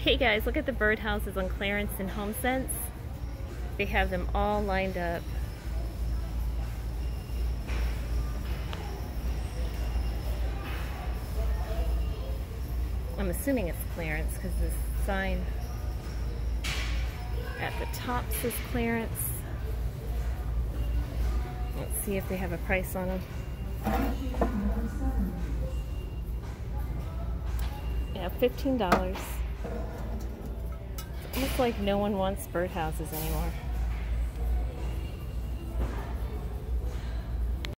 Hey guys, look at the birdhouses on clearance in HomeSense. They have them all lined up. I'm assuming it's clearance because the sign at the top says clearance. Let's see if they have a price on them. Yeah, $15. It's almost like no one wants birdhouses anymore.